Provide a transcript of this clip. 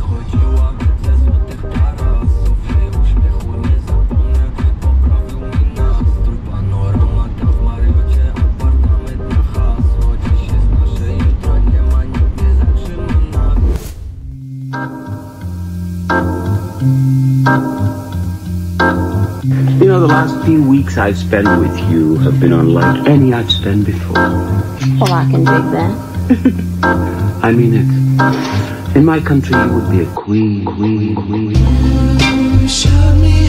wychodziła ze złotych tarasów. Jej uśmiechu nie zapomnę, poprawił mi nastrój. Panorama tam w Mariocie, apartament na hasło. Dziś jest nasze jutro, nie ma, nikt nie zatrzyma nas. You know, the last few weeks I've spent with you have been unlike any I've spent before. Well, I can dig that. I mean it. In my country, you would be a queen. Show me